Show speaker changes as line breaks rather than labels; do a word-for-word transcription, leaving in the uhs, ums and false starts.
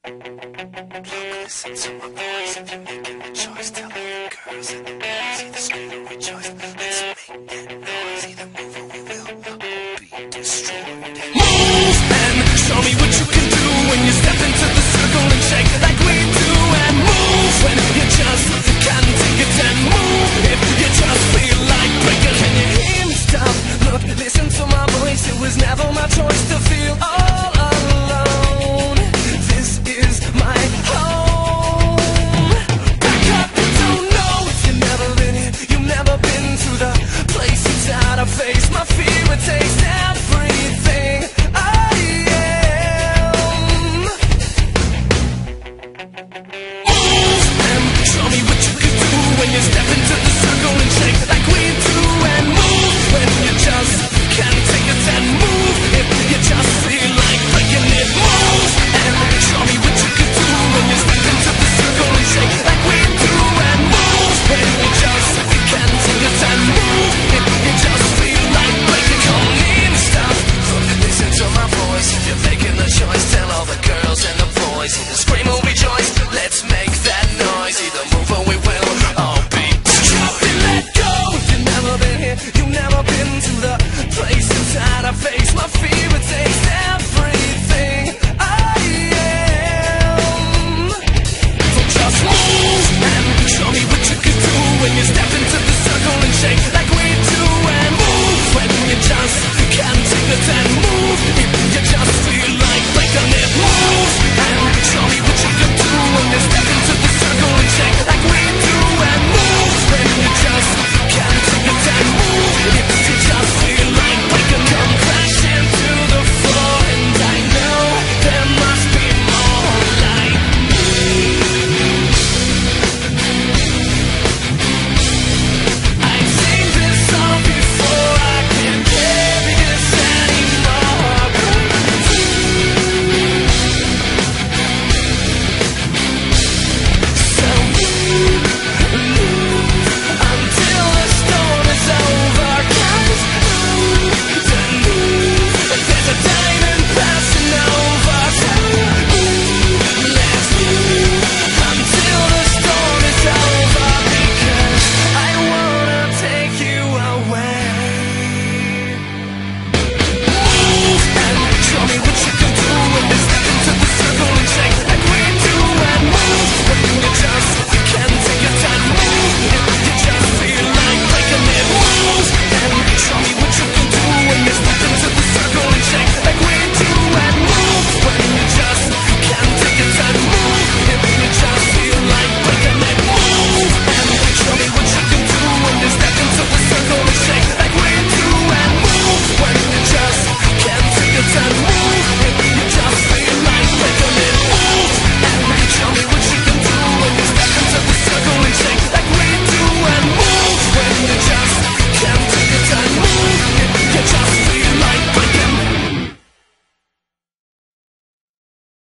Listen to my voice if you're making a choice. Tell all your girls and the boys, either scream or rejoice. Let's make that noise, either move or we will all be destroyed. Move and show me what you can do when you